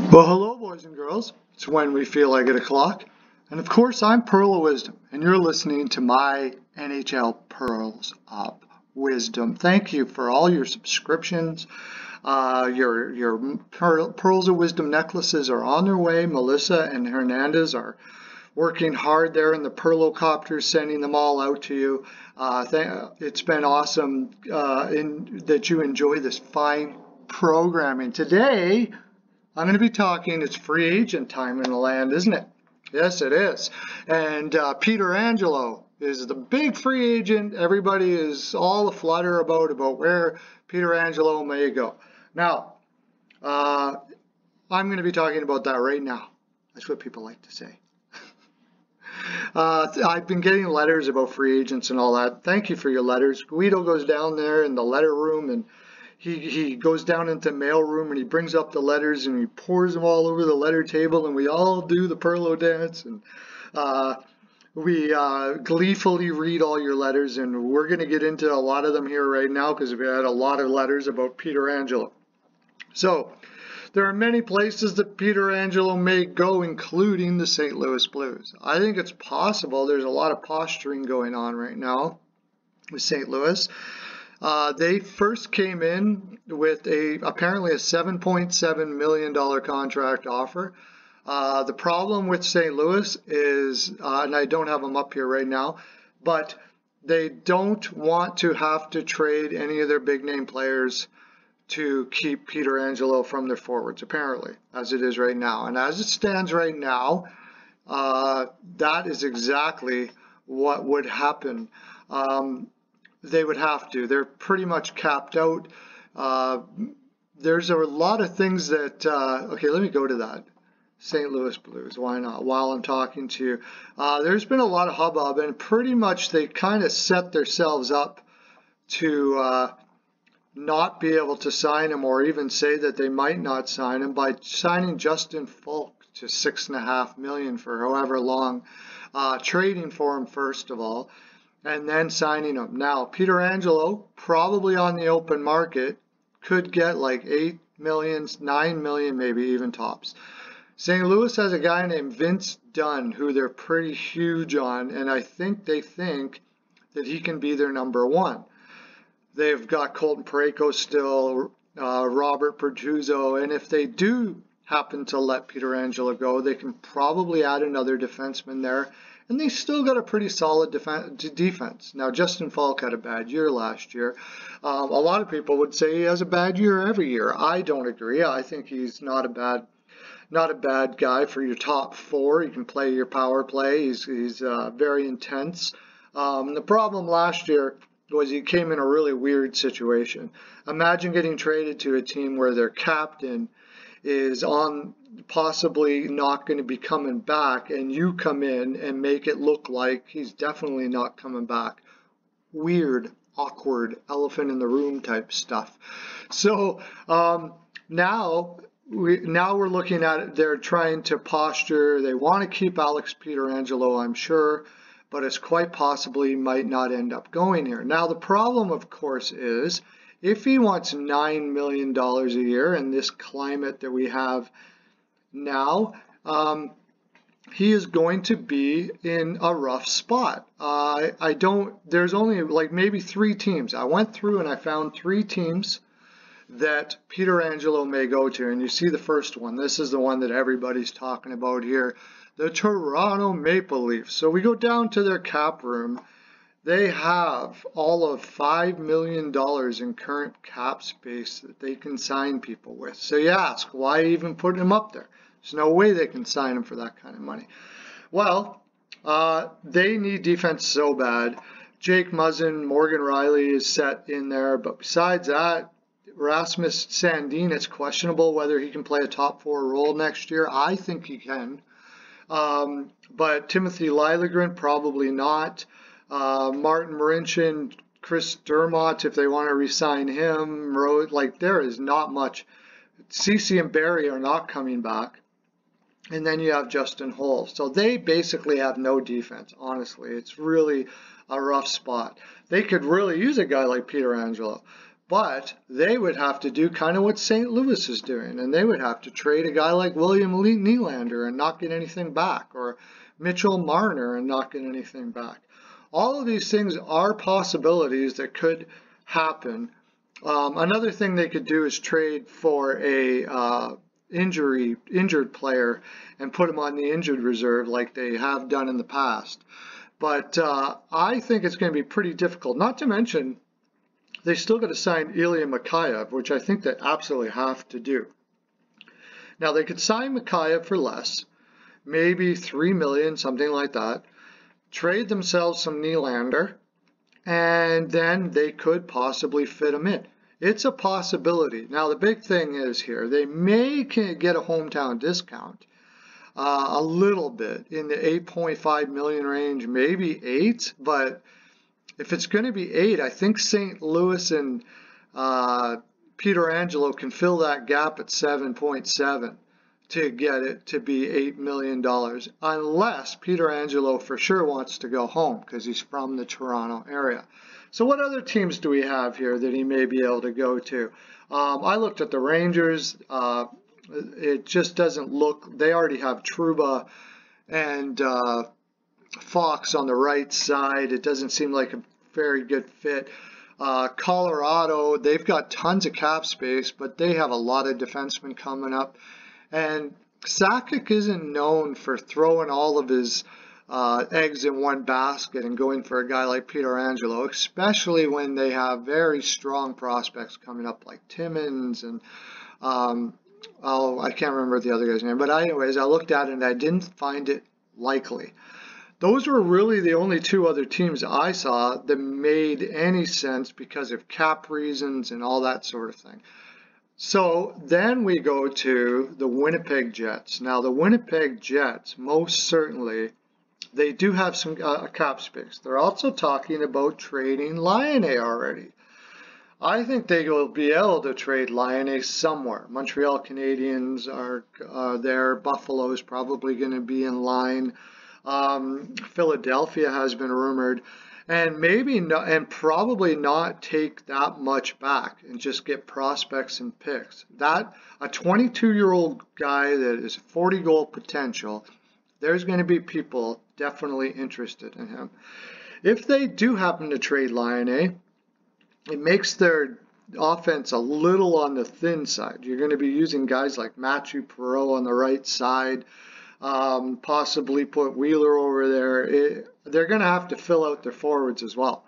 Well, hello, boys and girls. It's when we feel like 8 o'clock. And of course, I'm Pearl of Wisdom, and you're listening to my NHL Pearls of Wisdom. Thank you for all your subscriptions. Your Pearls of Wisdom necklaces are on their way. Melissa and Hernandez are working hard there in the Perlocopters, sending them all out to you. It's been awesome that you enjoy this fine programming. Today, I'm going to be talking, it's free agent time in the land, isn't it? Yes, it is. And Pietrangelo is the big free agent. Everybody is all aflutter about where Pietrangelo may go. Now, I'm going to be talking about that right now. That's what people like to say. I've been getting letters about free agents and all that. Thank you for your letters. Guido goes down there in the letter room and he goes down into the mail room and he brings up the letters and he pours them all over the letter table and we all do the Perlo dance and we gleefully read all your letters, and we're going to get into a lot of them here right now because we had a lot of letters about Pietrangelo. So there are many places that Pietrangelo may go, including the St. Louis Blues. I think it's possible. There's a lot of posturing going on right now with St. Louis. They first came in with apparently a $7.7 million contract offer. The problem with St. Louis is, and I don't have them up here right now, but they don't want to have to trade any of their big name players to keep Pietrangelo from their forwards, apparently, as it is right now. And as it stands right now, that is exactly what would happen. They would have to. They're pretty much capped out. There's a lot of things that, okay, let me go to that. St. Louis Blues, why not? While I'm talking to you, there's been a lot of hubbub, and pretty much they kind of set themselves up to not be able to sign him, or even say that they might not sign him, by signing Justin Falk to $6.5 million for however long, trading for him first of all, and then signing him. Now, Pietrangelo, probably on the open market, could get like $8 million, $9 million, maybe even tops. St. Louis has a guy named Vince Dunn, who they're pretty huge on, and I think they think that he can be their number one. They've got Colton Parayko still, Robert Pertuzzo, and if they do happen to let Pietrangelo go, they can probably add another defenseman there, and they still got a pretty solid defense. Now, Justin Falk had a bad year last year. A lot of people would say he has a bad year every year. I don't agree. I think he's not a bad guy for your top four. He can play your power play. He's very intense. The problem last year was he came in a really weird situation. Imagine getting traded to a team where their captain is possibly not going to be coming back, and you come in and make it look like he's definitely not coming back. Weird, awkward, elephant in the room type stuff. So now we're looking at it. They're trying to posture. They want to keep Alex Pietrangelo, I'm sure, but it's quite possibly might not end up going here. Now, the problem, of course, is if he wants $9 million a year in this climate that we have now, he is going to be in a rough spot. There's only like maybe 3 teams. I went through and I found 3 teams that Pietrangelo may go to, and you see the first one. This is the one that everybody's talking about here, the Toronto Maple Leafs. So we go down to their cap room. They have all of $5 million in current cap space that they can sign people with. So you ask, why even put him up there? There's no way they can sign him for that kind of money. Well, they need defense so bad. Jake Muzzin, Morgan Riley is set in there, but besides that, Rasmus Sandin, it's questionable whether he can play a top 4 role next year. I think he can. But Timothy Liljegren, probably not. Martin Marincin, Chris Dermott, if they want to re-sign him, like there is not much. Ceci and Barry are not coming back. And then you have Justin Holl. So they basically have no defense, honestly. It's really a rough spot. They could really use a guy like Pietrangelo. But they would have to do kind of what St. Louis is doing, and they would have to trade a guy like William Nylander and not get anything back, or Mitchell Marner and not get anything back. All of these things are possibilities that could happen. Another thing they could do is trade for a injured player and put him on the injured reserve like they have done in the past. But I think it's going to be pretty difficult. Not to mention, they still got to sign Ilya Mikheyev, which I think they absolutely have to do. Now, they could sign Mikheyev for less, maybe $3 million, something like that, trade themselves some Nylander, and then they could possibly fit him in. It's a possibility. Now, the big thing is here, they may get a hometown discount. A little bit in the 8.5 million range, maybe 8, but if it's going to be 8, I think St. Louis and Pietrangelo can fill that gap at 7.7 to get it to be $8 million, unless Pietrangelo for sure wants to go home because he's from the Toronto area. So what other teams do we have here that he may be able to go to? I looked at the Rangers. It just doesn't look, they already have Trouba and Fox on the right side. It doesn't seem like a very good fit. Colorado, they've got tons of cap space, but they have a lot of defensemen coming up. And Sakic isn't known for throwing all of his eggs in one basket and going for a guy like Pietrangelo, especially when they have very strong prospects coming up like Timmins and I can't remember the other guy's name, but anyways, I looked at it and I didn't find it likely. Those were really the only two other teams I saw that made any sense because of cap reasons and all that sort of thing. So then we go to the Winnipeg Jets. Now the Winnipeg Jets, most certainly, they do have some cap space. They're also talking about trading Laine already. I think they will be able to trade Laine somewhere. Montreal Canadiens are there. Buffalo is probably going to be in line. Philadelphia has been rumored, and maybe not, and probably not take that much back and just get prospects and picks. That a 22-year-old guy that is 40-goal potential, there's going to be people definitely interested in him. If they do happen to trade Laine, it makes their offense a little on the thin side. You're going to be using guys like Matthew Perreault on the right side, possibly put Wheeler over there. They're going to have to fill out their forwards as well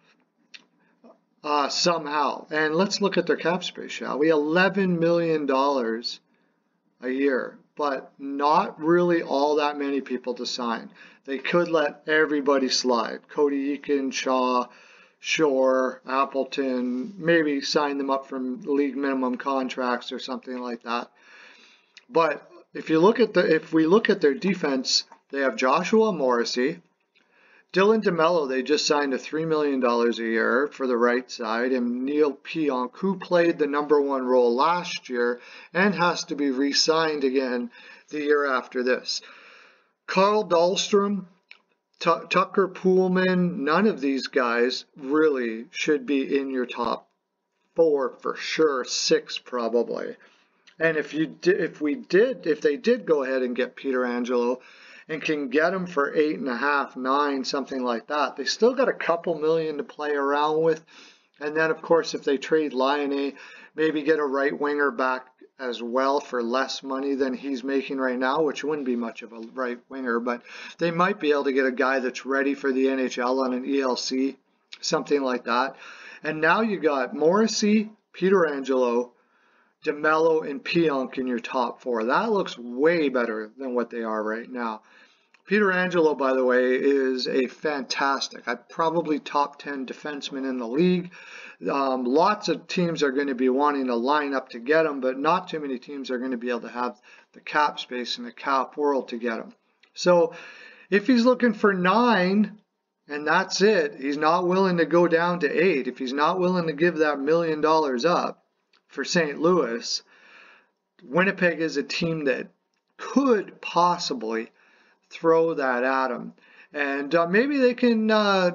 somehow. And let's look at their cap space, shall we? $11 million a year, but not really all that many people to sign. They could let everybody slide. Cody Eakin, Shaw, Shore, Appleton, maybe sign them up from league minimum contracts or something like that. But if we look at their defense, they have Joshua Morrissey, Dylan DeMello. They just signed a $3 million a year for the right side, and Neil Pionk, who played the #1 role last year and has to be re-signed again the year after this. Carl Dahlstrom, Tucker Poolman, none of these guys really should be in your top 4 for sure, 6 probably. And if they did go ahead and get Pietrangelo and can get him for 8.5, 9, something like that, they still got a couple million to play around with. And then of course, if they trade Laine, maybe get a right winger back as well for less money than he's making right now, which wouldn't be much of a right winger, but they might be able to get a guy that's ready for the NHL on an ELC, something like that. And now you got Morrissey, Pietrangelo, DeMello, and Pionk in your top 4. That looks way better than what they are right now. Pietrangelo, by the way, is a fantastic, probably top 10 defenseman in the league. Lots of teams are going to be wanting to line up to get him, but not too many teams are going to be able to have the cap space in the cap world to get him. So if he's looking for 9 and that's it, he's not willing to go down to 8, if he's not willing to give that $1 million up for St. Louis, Winnipeg is a team that could possibly throw that at him. And maybe they can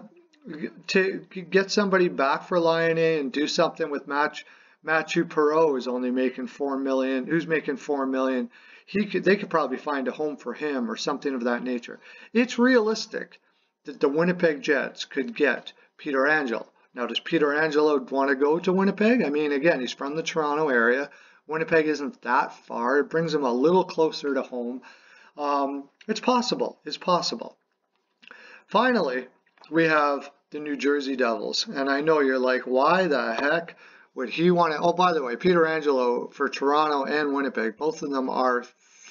to get somebody back for Lion A and do something with Mathieu Perreault, who's only making 4 million, who's making 4 million. They could probably find a home for him or something of that nature. It's realistic that the Winnipeg Jets could get Pietrangelo. Now, does Pietrangelo want to go to Winnipeg? I mean, again, he's from the Toronto area. Winnipeg isn't that far. It brings him a little closer to home. It's possible. It's possible. Finally, we have the New Jersey Devils. And I know you're like, why the heck would he want to? Oh, by the way, Pietrangelo for Toronto and Winnipeg, both of them are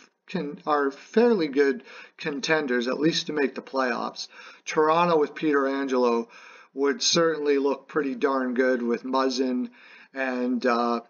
fairly good contenders, at least to make the playoffs. Toronto with Pietrangelo would certainly look pretty darn good with Muzzin and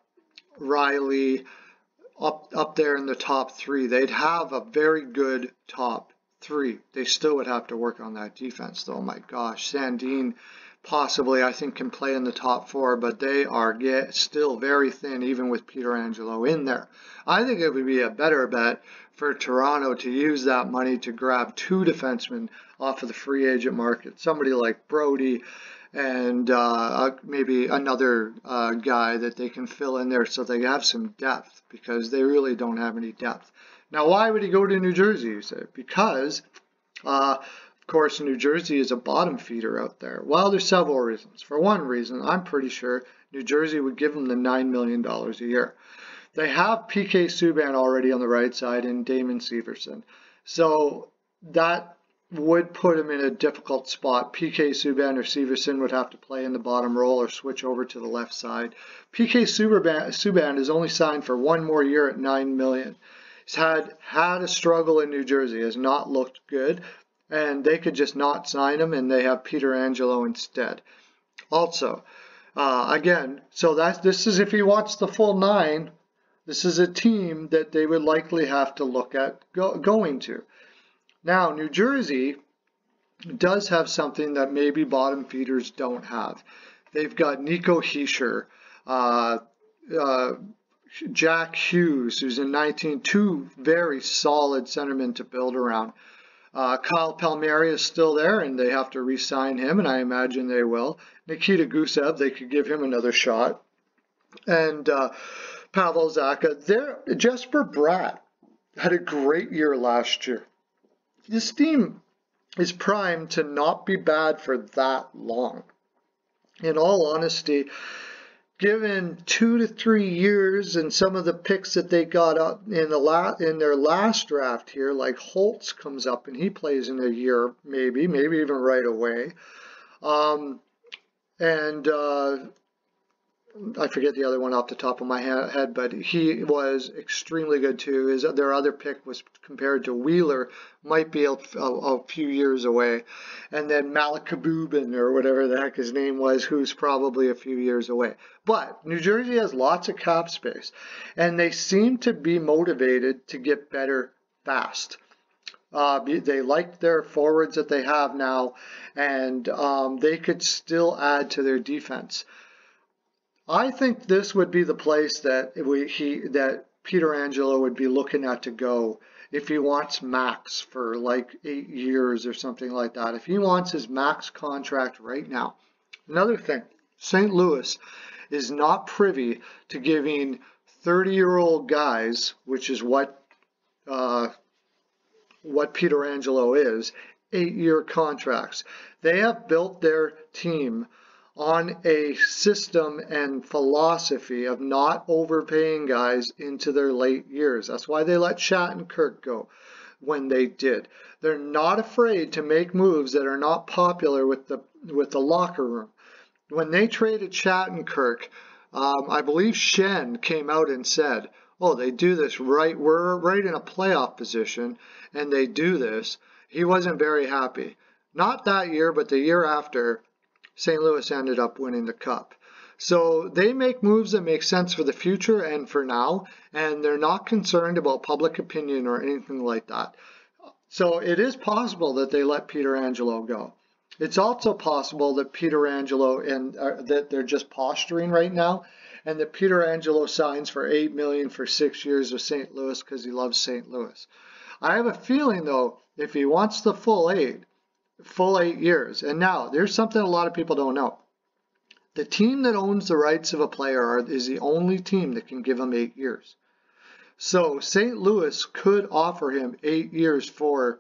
Riley up there in the top three. They'd have a very good top three. They still would have to work on that defense, though. My gosh, Sandin possibly, I think, can play in the top four, but they are still very thin, even with Pietrangelo in there. I think it would be a better bet for Toronto to use that money to grab 2 defensemen off of the free agent market. Somebody like Brody and maybe another guy that they can fill in there so they have some depth, because they really don't have any depth. Now, why would he go to New Jersey, you say? Because, of course, New Jersey is a bottom feeder out there. Well, there's several reasons. For one reason, I'm pretty sure New Jersey would give them the $9 million a year. They have PK Subban already on the right side and Damon Severson. So that would put him in a difficult spot. PK Subban or Severson would have to play in the bottom role or switch over to the left side. PK Subban is only signed for 1 more year at $9 million. He's had a struggle in New Jersey, has not looked good, and they could just not sign him, and they have Pietrangelo instead. Also, again, so this is if he wants the full 9. This is a team that they would likely have to look at going to. Now, New Jersey does have something that maybe bottom feeders don't have. They've got Nico Hischier, Jack Hughes, who's in 19, 2 very solid centermen to build around. Kyle Palmieri is still there, and they have to re-sign him, and I imagine they will. Nikita Gusev, they could give him another shot. And Pavel Zacha. Jesper Bratt had a great year last year. This team is primed to not be bad for that long. In all honesty, given 2 to 3 years and some of the picks that they got up in their last draft here, like Holtz comes up and he plays in a year, maybe even right away. I forget the other one off the top of my head, but he was extremely good too. Their other pick was compared to Wheeler, might be a few years away. And then Malakabubin, or whatever the heck his name was, who's probably a few years away. But New Jersey has lots of cap space, and they seem to be motivated to get better fast. They like their forwards that they have now, and they could still add to their defense. I think this would be the place that Pietrangelo would be looking at to go if he wants max for like 8 years or something like that. If he wants his max contract right now. Another thing, St. Louis is not privy to giving 30-year-old guys, which is what Pietrangelo is, 8-year contracts. They have built their team on a system and philosophy of not overpaying guys into their late years. That's why they let Shattenkirk go when they did. They're not afraid to make moves that are not popular with the locker room. When they traded Shattenkirk, I believe Shen came out and said, oh, they do this right, we're right in a playoff position, and they do this. He wasn't very happy. Not that year, but the year after, St. Louis ended up winning the cup. So they make moves that make sense for the future and for now, and they're not concerned about public opinion or anything like that. So it is possible that they let Pietrangelo go. It's also possible that Pietrangelo and that they're just posturing right now, and that Pietrangelo signs for $8 million for 6 years with St. Louis because he loves St. Louis. I have a feeling, though, if he wants the full 8, full 8 years. And now, there's something a lot of people don't know. The team that owns the rights of a player is the only team that can give him 8 years. So St. Louis could offer him 8 years for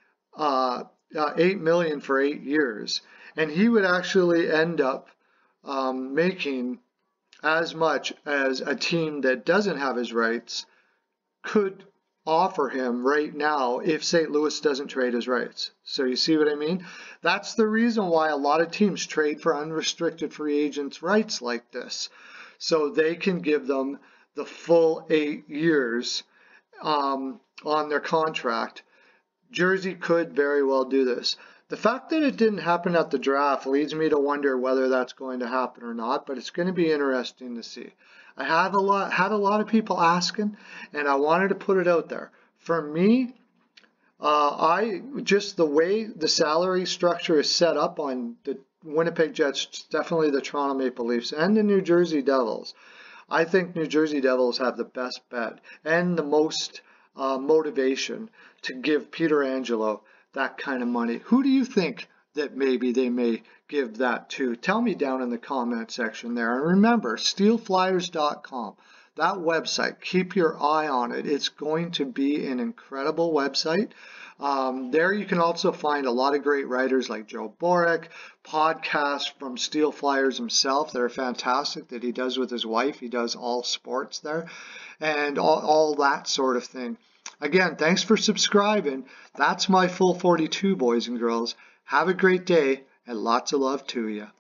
$8 million for 8 years, and he would actually end up making as much as a team that doesn't have his rights could offer him right now if St. Louis doesn't trade his rights. So you see what I mean? That's the reason why a lot of teams trade for unrestricted free agents' rights like this, so they can give them the full 8 years on their contract. Jersey could very well do this. The fact that it didn't happen at the draft leads me to wonder whether that's going to happen or not, but it's going to be interesting to see. I had a lot of people asking, and I wanted to put it out there. For me, I just the way the salary structure is set up on the Winnipeg Jets, definitely the Toronto Maple Leafs, and the New Jersey Devils. I think New Jersey Devils have the best bet and the most motivation to give Pietrangelo that kind of money. Who do you think that maybe they may give that to? Tell me down in the comment section there. And remember, steelflyers.com, that website, keep your eye on it. It's going to be an incredible website. There you can also find a lot of great writers like Joe Borek, podcasts from Steel Flyers himself that are fantastic that he does with his wife. He does all sports there and all that sort of thing. Again, thanks for subscribing. That's my full 42, boys and girls. Have a great day and lots of love to you.